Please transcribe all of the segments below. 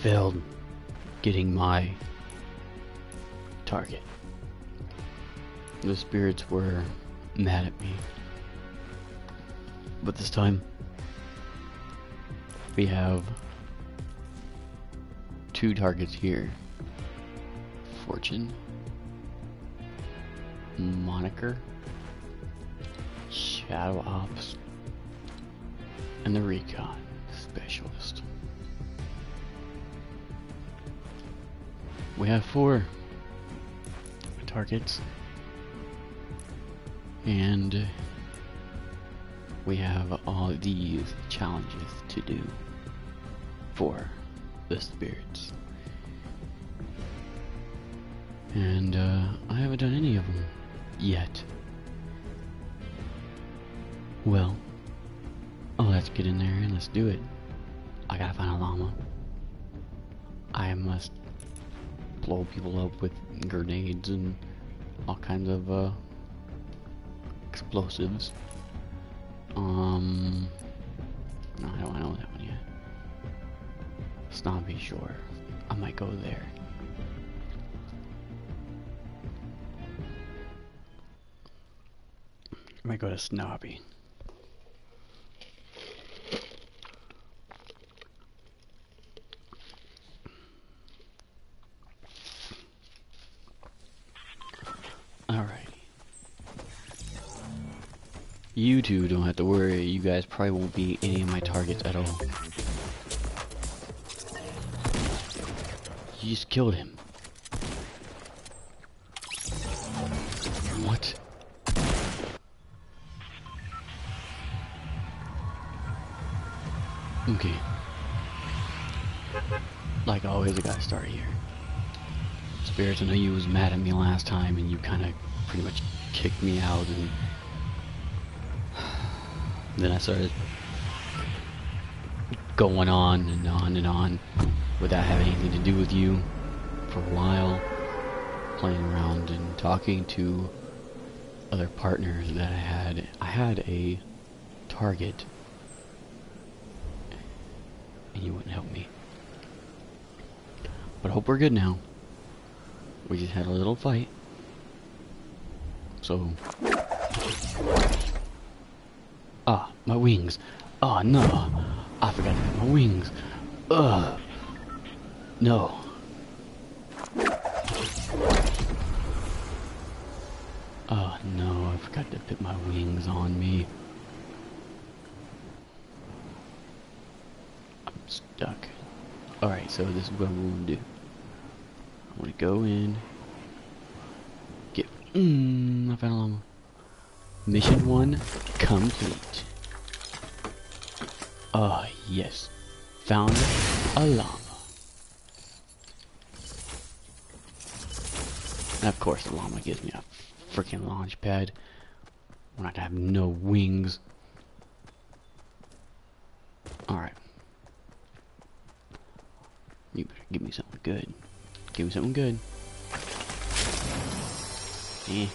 failed getting my target. The spirits were mad at me. But this time, we have 2 targets here. Fortune, Moniker, Shadow Ops, and the Recon Specialist. We have 4 targets, and we have all these challenges to do for the spirits. And I haven't done any of them yet. Well, let's get in there and let's do it. I gotta find a llama. I must blow people up with grenades and all kinds of explosives. No, I don't know that one yet. Snobby Shore. I might go there. I might go to Snobby. Alrighty. You two don't have to worry. You guys probably won't be any of my targets at all. You just killed him. What? Okay. Like always, I gotta start here. Spirits, I know you was mad at me last time and you kinda pretty much kicked me out, and then I started going on and on and on without having anything to do with you for a while, playing around and talking to other partners that I had. I had a target and you wouldn't help me. But I hope we're good now. We just had a little fight. So... Ah, my wings. Oh no. I forgot to get my wings. Ugh. No. Oh no, I forgot to put my wings on me. I'm stuck. Alright, so this is what I'm going to do. I'm going to go in. Get... I found a llama. Mission 1 complete. Ah, yes. Found a llama. And of course the llama gives me a freaking launch pad when I have no wings. Alright. You better give me something good. Give me something good. Eh.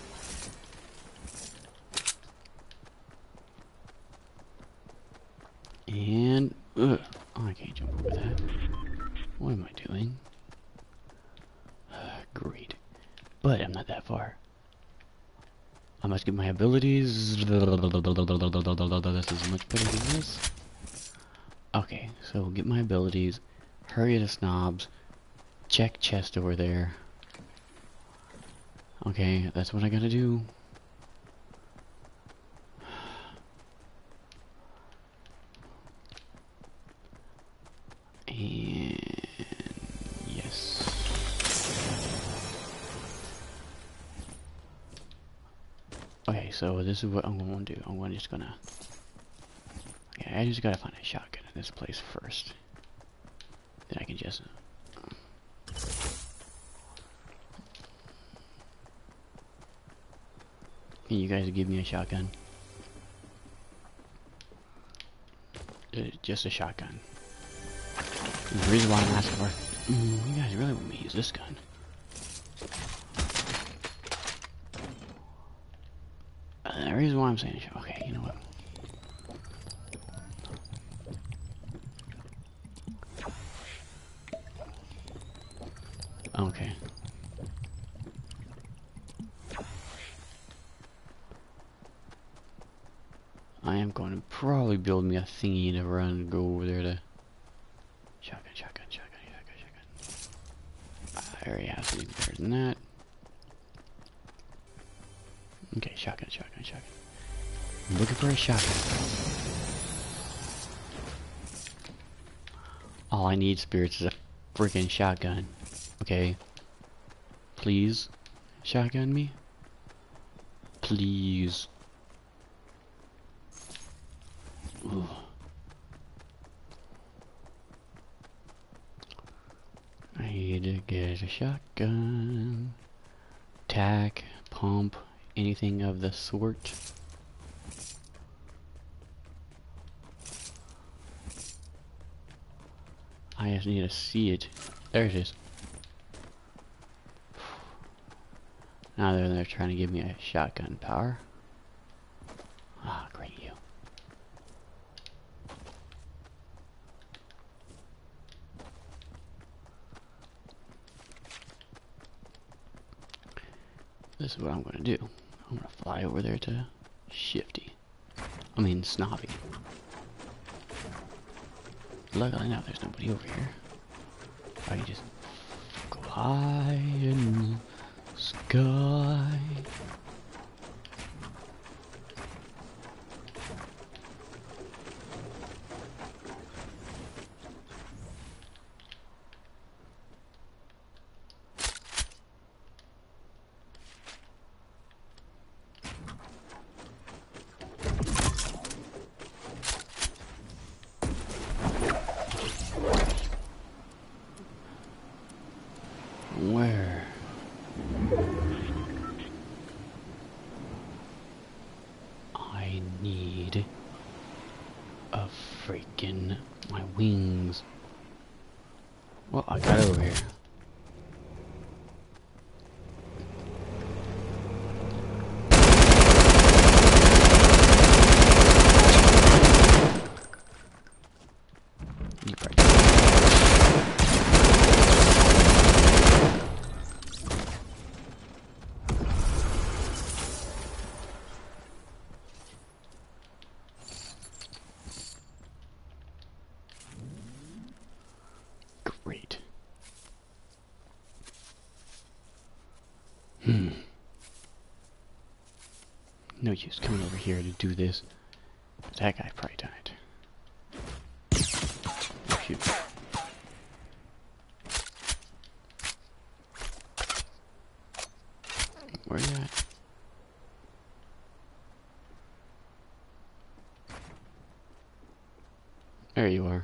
And... oh, I can't jump over that. What am I doing? Great. But I'm not that far. I must get my abilities. This is much better than this. Okay, so get my abilities. Hurry to Snobs. Check chest over there. Okay, that's what I gotta do. And yes. Okay, so this is what I'm gonna do. I'm just gonna... okay, I just gotta find a shotgun in this place first. Then I can just... can you guys give me a shotgun? Just a shotgun. And the reason why I'm asking for... you guys really want me to use this gun. The reason why I'm saying... okay, you know what? Okay. I am going to probably build me a thingy to run and go over there to... Shotgun, shotgun, shotgun, shotgun, shotgun. I already have something better than that. Okay, shotgun, shotgun, shotgun. I'm looking for a shotgun. All I need, spirits, is a freaking shotgun. Okay. Please, shotgun me. Please. Ooh. I need to get a shotgun. Tack, pump, anything of the sort. I just need to see it. There it is. Now they're trying to give me a shotgun power. Ah, great you. This is what I'm gonna do. I'm gonna fly over there to Shifty. I mean Snobby. Luckily now there's nobody over here. I can just go high in the sky. Where? I need a freaking my wings. Well, I got it over here. You probably great. No use coming over here to do this. That guy probably died. Oh, shoot. Where are you at? There you are.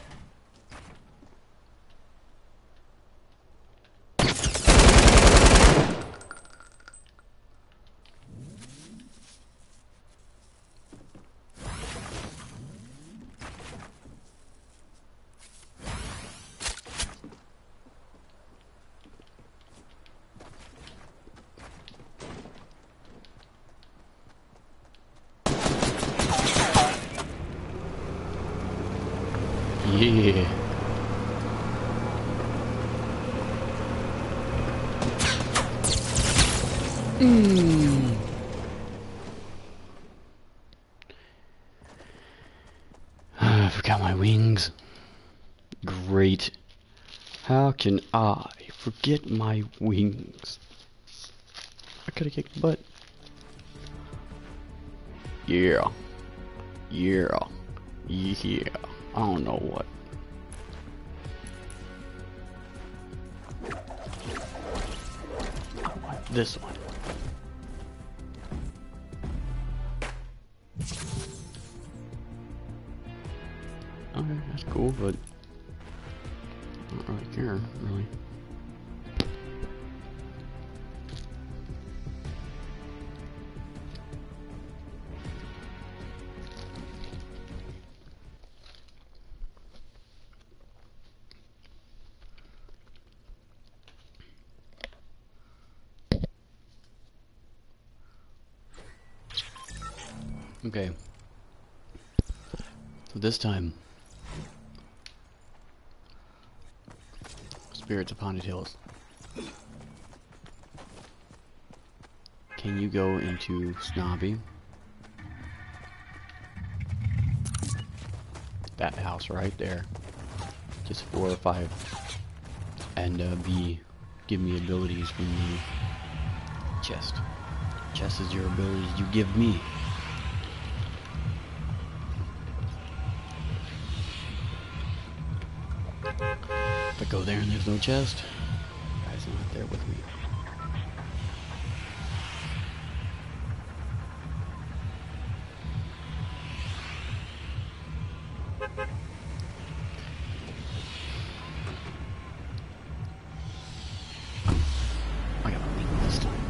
Yeah. I forgot my wings. Great. How can I forget my wings? I could have kicked butt. Yeah. Yeah. Yeah. I don't know what. I want this one. Okay, that's cool, but I don't really care, really. Okay. So this time, Spirits of Ponytails Can you go into Snobby? That house right there. Just 4 or 5. And B, give me abilities from the chest. Chest is your abilities you give me. If I go there and there's no chest, guys are not there with me. I got a link this time.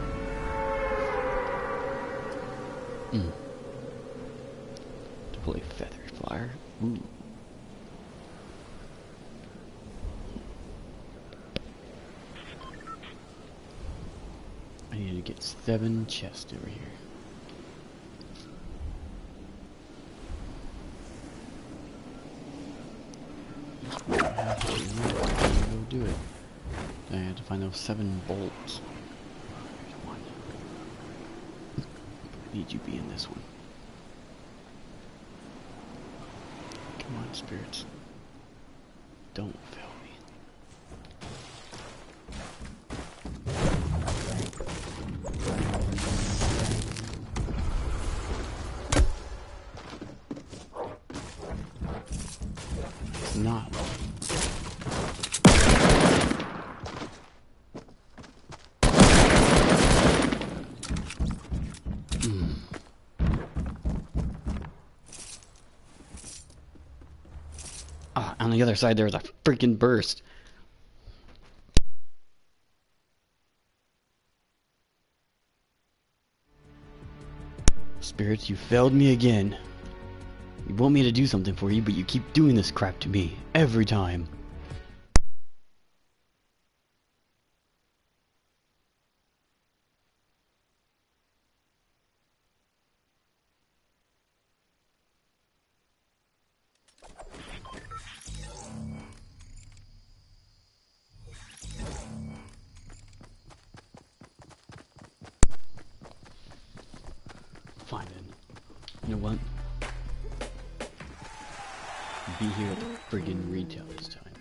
Deploy feathered flyer. Ooh. I need to get 7 chests over here. I have to go do it. I have to find those 7 bolts. There's one. Need you be in this one. Come on, spirits. Don't fail me. It's not. Ah, on the other side there was a freaking burst. Spirits, you failed me again. You want me to do something for you, but you keep doing this crap to me every time. Fine then. You know what? Be here at the friggin' retail this time.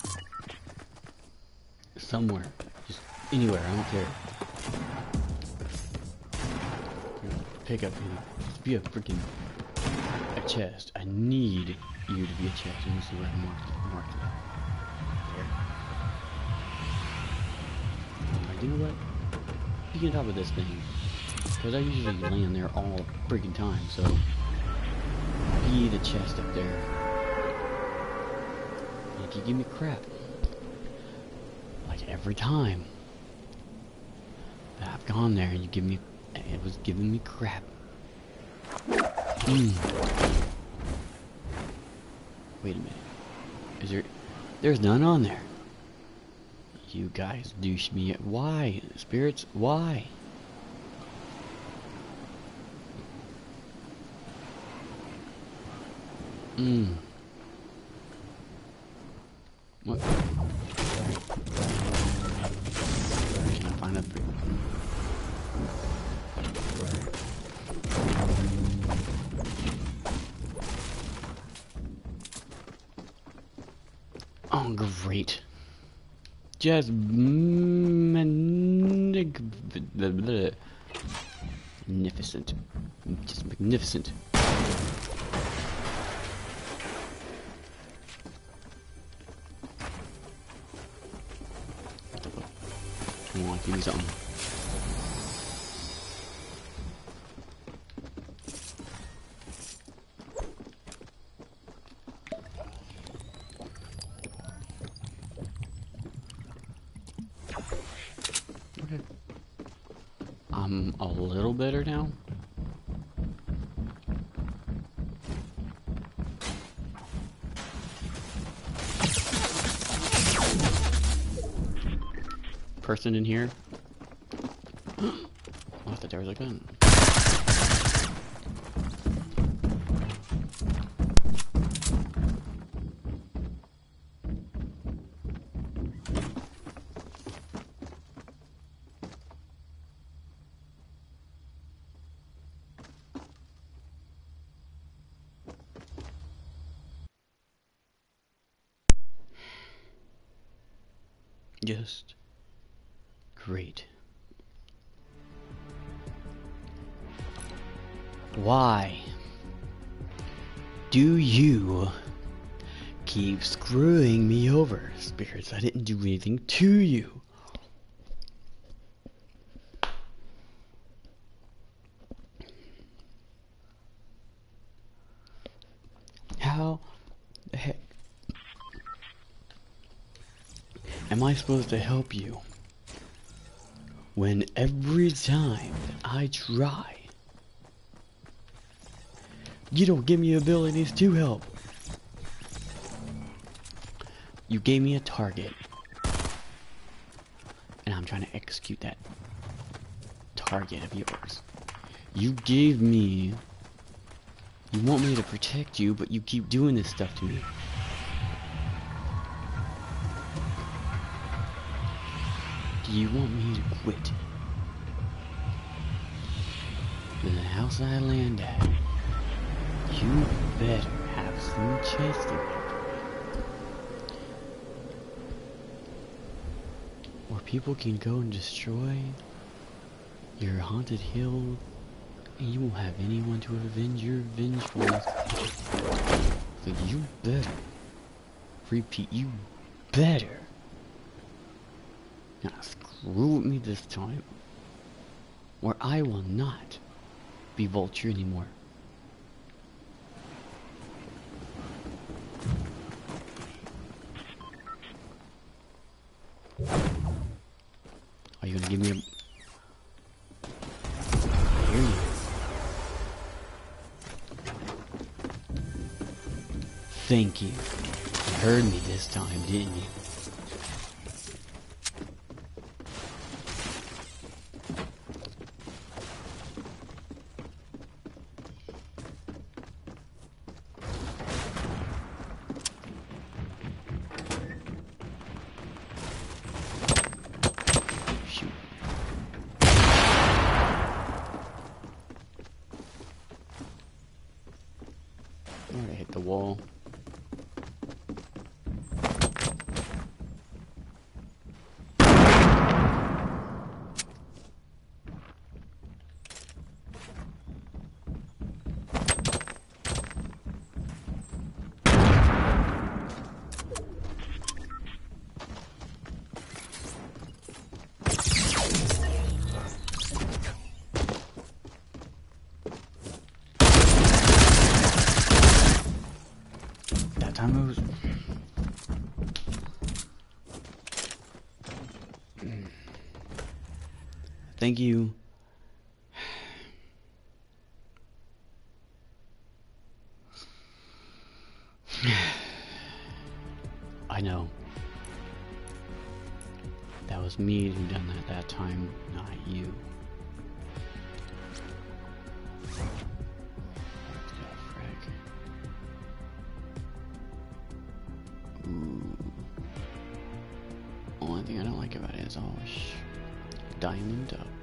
Somewhere. Just anywhere, I don't care. Pick up, just be a freaking a chest. I need you to be a chest. Let me see where I marked that. There. Like, you know what? Be on top of this thing. Because I usually land there all freaking time, so be the chest up there. Like, you give me crap. Like every time that I've gone there, you give me, it was giving me crap. Wait a minute. Is there's none on there. You guys douche me. Why? Spirits, why? What? Can I find a Oh, great. Just magnificent. Just magnificent. Come on, give me something. Okay. I'm a little better now. Person in here. Oh, I thought there was a gun. Just great. Why do you keep screwing me over, spirits? I didn't do anything to you. How the heck am I supposed to help you when every time that I try, you don't give me abilities to help? You gave me a target, and I'm trying to execute that target of yours. You gave me... You want me to protect you, but you keep doing this stuff to me. Do you want me to quit? In the house I land at, you better have some chest in it. Or people can go and destroy your haunted hill, and you won't have anyone to avenge your vengefulness. So you better, repeat, you better not screw with me this time, or I will not be Vulture anymore. Are you gonna give me a... I hear you. Thank you. You heard me this time, didn't you? Shoot. Alright, hit the wall. That time it was... Thank you. I know. That was me who done that time, not you. Ooh. Only thing I don't like about it is all diamond up.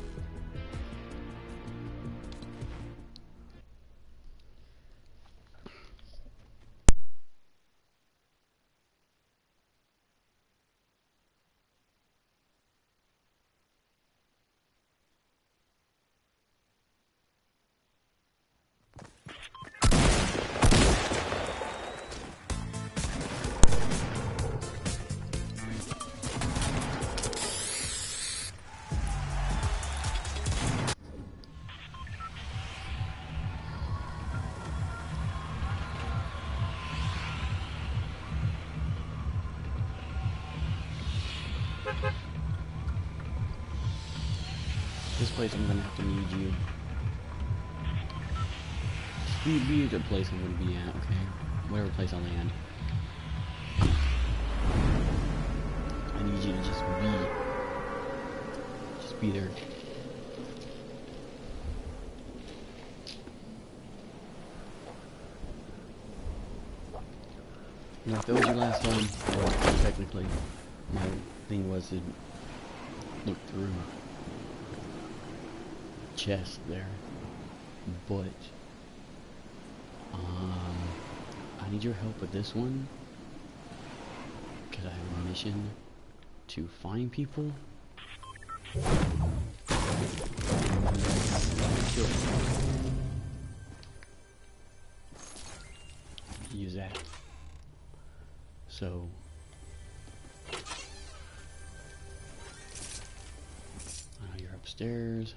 This place I'm gonna have to need you. Be a good place I'm gonna be at, okay? Whatever place I land. I need you to just be there. Now, if that was your last one, well, technically, my thing was to look through chest there, but I need your help with this one because I have a mission to find people. Kill them. Use that. So you're upstairs.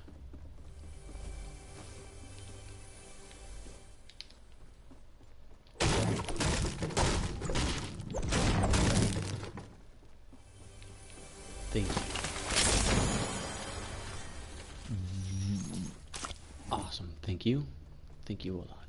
Thank you. Awesome. Thank you. Thank you a lot.